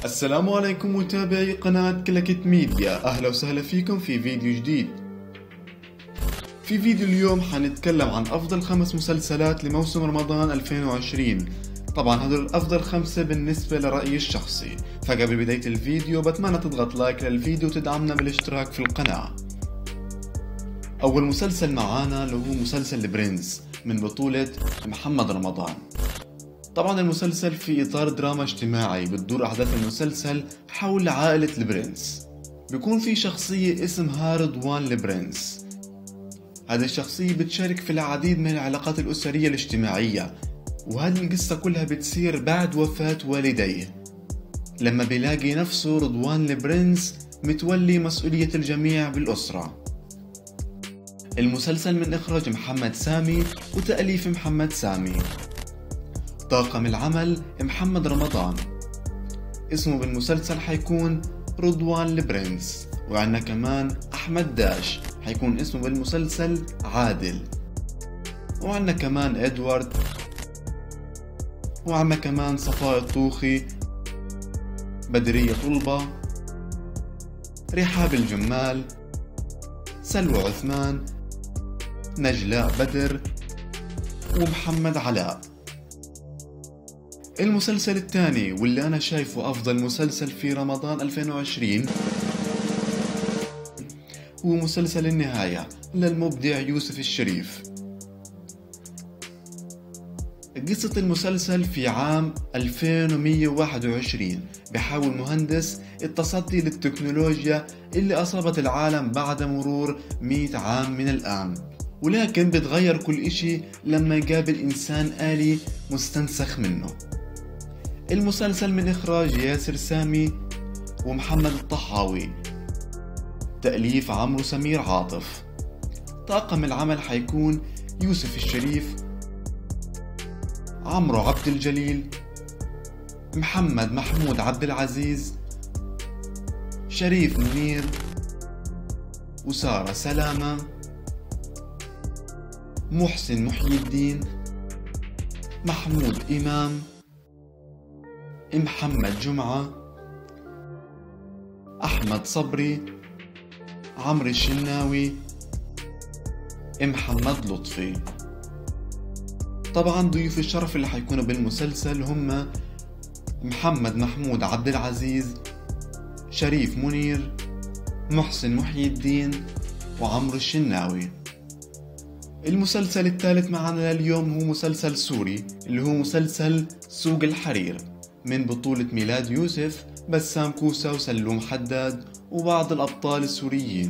السلام عليكم متابعي قناة كلاكيت ميديا، أهلا وسهلا فيكم في فيديو جديد. في فيديو اليوم حنتكلم عن أفضل 5 مسلسلات لموسم رمضان 2020. طبعا هدول أفضل 5 بالنسبة لرأيي الشخصي. فقبل بداية الفيديو بتمنى تضغط لايك للفيديو وتدعمنا بالاشتراك في القناة. أول مسلسل معانا اللي هو مسلسل البرنس من بطولة محمد رمضان. طبعا المسلسل في إطار دراما اجتماعي، بتدور أحداث المسلسل حول عائلة البرنس. بيكون في شخصية اسمها رضوان البرنس. هذه الشخصية بتشارك في العديد من العلاقات الأسرية الاجتماعية، وهذه القصة كلها بتصير بعد وفاة والديه، لما بيلاقي نفسه رضوان البرنس متولي مسؤولية الجميع بالأسرة. المسلسل من إخراج محمد سامي وتأليف محمد سامي. طاقم العمل محمد رمضان، اسمه بالمسلسل حيكون رضوان البرنس. وعنا كمان أحمد داش حيكون اسمه بالمسلسل عادل. وعنا كمان إدوارد. وعنا كمان صفاء الطوخي، بدرية طلبة، رحاب الجمال، سلوى عثمان، نجلاء بدر، ومحمد علاء. المسلسل الثاني واللي أنا شايفه أفضل مسلسل في رمضان 2020 هو مسلسل النهاية للمبدع يوسف الشريف. قصة المسلسل في عام 2121 بحاول مهندس التصدي للتكنولوجيا اللي أصابت العالم بعد مرور 100 عام من الآن، ولكن بتغير كل إشي لما يقابل إنسان آلي مستنسخ منه. المسلسل من إخراج ياسر سامي ومحمد الطحاوي، تأليف عمرو سمير عاطف. طاقم العمل حيكون يوسف الشريف، عمرو عبد الجليل، محمد محمود عبد العزيز، شريف منير، وسارة سلامة، محسن محي الدين، محمود إمام، محمد جمعة، أحمد صبري، عمرو الشناوي، محمد لطفي. طبعا ضيوف الشرف اللي حيكونوا بالمسلسل هم محمد محمود عبد العزيز، شريف منير، محسن محي الدين، وعمرو الشناوي. المسلسل الثالث معنا لليوم هو مسلسل سوري اللي هو مسلسل سوق الحرير من بطولة ميلاد يوسف، بسام كوسة، وسلوم حداد، وبعض الأبطال السوريين.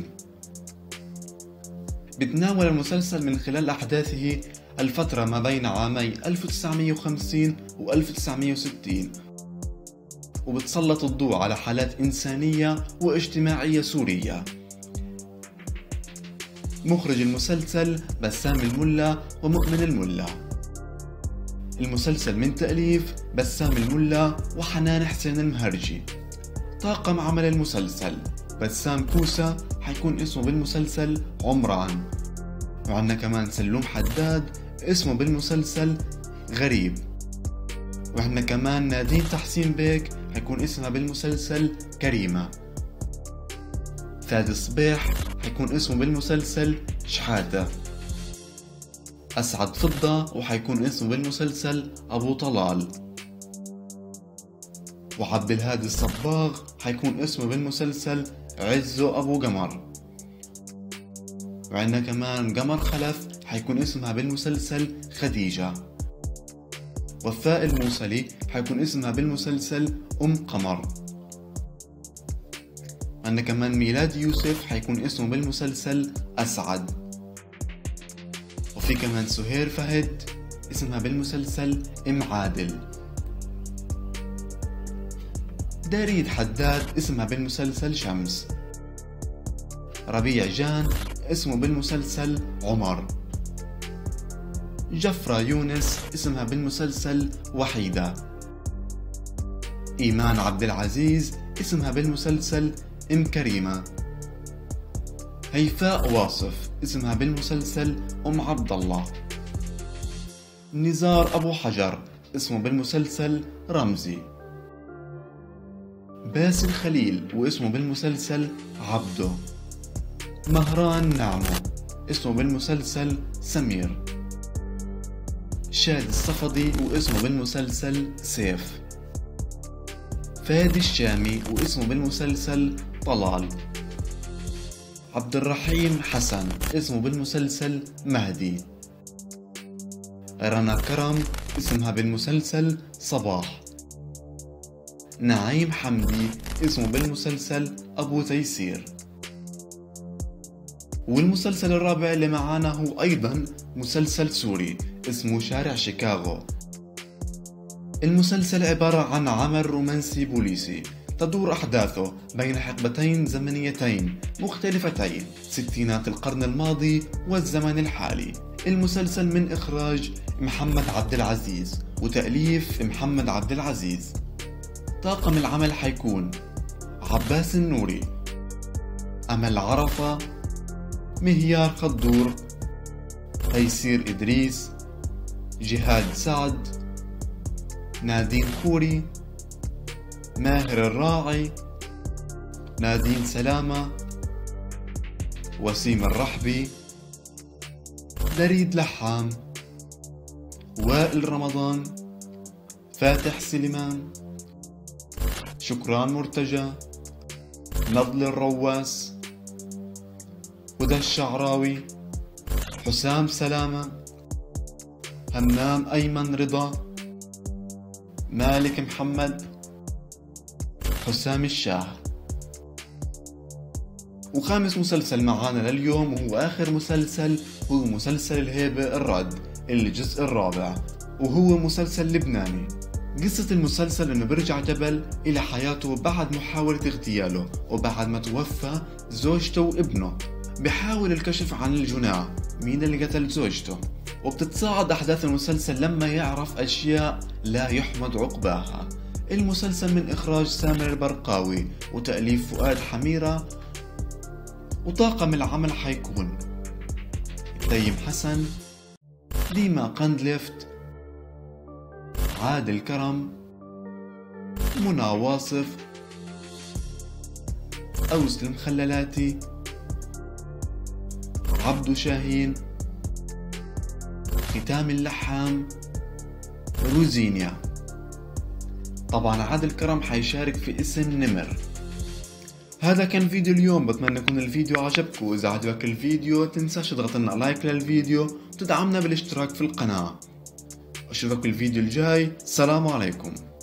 بتناول المسلسل من خلال أحداثه الفترة ما بين عامي 1950 و 1960، وبتسلط الضوء على حالات إنسانية واجتماعية سورية. مخرج المسلسل بسام الملا ومؤمن الملا. المسلسل من تأليف بسام الملا وحنان حسين المهرجي. طاقم عمل المسلسل بسام كوسة حيكون اسمه بالمسلسل عمران، وعنا كمان سلوم حداد اسمه بالمسلسل غريب، وعنا كمان نادين تحسين بيك حيكون اسمها بالمسلسل كريمة. فادي صبيح حيكون اسمه بالمسلسل شحاتة. أسعد فضة وحيكون اسمه بالمسلسل أبو طلال. وعبد الهادي الصباغ حيكون اسمه بالمسلسل عزو أبو قمر. وعندنا كمان قمر خلف حيكون اسمها بالمسلسل خديجة. وفاء الموصلي حيكون اسمها بالمسلسل أم قمر. عندنا كمان ميلاد يوسف حيكون اسمه بالمسلسل أسعد. وفي كمان سهير فهد اسمها بالمسلسل ام عادل. داريد حداد اسمها بالمسلسل شمس. ربيع جان اسمه بالمسلسل عمر. جفرة يونس اسمها بالمسلسل وحيدة. إيمان عبد العزيز اسمها بالمسلسل ام كريمة. هيفاء واصف اسمها بالمسلسل أم عبد الله. نزار أبو حجر اسمه بالمسلسل رمزي. باسل خليل واسمه بالمسلسل عبده. مهران نعمة اسمه بالمسلسل سمير. شادي الصفدي واسمه بالمسلسل سيف. فادي الشامي واسمه بالمسلسل طلال. عبد الرحيم حسن اسمه بالمسلسل مهدي. رنا كرم اسمها بالمسلسل صباح. نعيم حمدي اسمه بالمسلسل أبو تيسير. والمسلسل الرابع اللي معانا هو أيضا مسلسل سوري اسمه شارع شيكاغو. المسلسل عبارة عن عمل رومانسي بوليسي تدور أحداثه بين حقبتين زمنيتين مختلفتين، ستينات القرن الماضي والزمن الحالي. المسلسل من إخراج محمد عبد العزيز وتأليف محمد عبد العزيز. طاقم العمل حيكون عباس النوري، أمل عرفة، مهيار خضور، تيسير إدريس، جهاد سعد، نادين خوري، ماهر الراعي، نادين سلامة، وسيم الرحبي، دريد لحام، وائل رمضان، فاتح سليمان، شكران مرتجى، نضل الرواس، هدى الشعراوي، حسام سلامة، همام أيمن رضا، مالك محمد، حسام الشاه. وخامس مسلسل معانا لليوم وهو آخر مسلسل هو مسلسل الهيبة الرعد الجزء الرابع، وهو مسلسل لبناني. قصة المسلسل انه برجع جبل الى حياته بعد محاولة اغتياله وبعد ما توفى زوجته وابنه. بحاول الكشف عن الجناة مين اللي قتل زوجته، وبتتصاعد احداث المسلسل لما يعرف اشياء لا يحمد عقباها. المسلسل من اخراج سامر البرقاوي وتأليف فؤاد حميرة. وطاقم العمل حيكون تيم حسن، ديما قندلفت، عادل كرم، منى واصف، أوس المخللاتي، عبدو شاهين، ختام اللحام، روزينيا. طبعا عادل كرم حيشارك في اسم نمر. هذا كان فيديو اليوم، بتمنى يكون الفيديو عجبكم. واذا عجبك الفيديو تنساش تضغط لنا لايك للفيديو وتدعمنا بالاشتراك في القناة. اشوفك بالفيديو الجاي، سلام عليكم.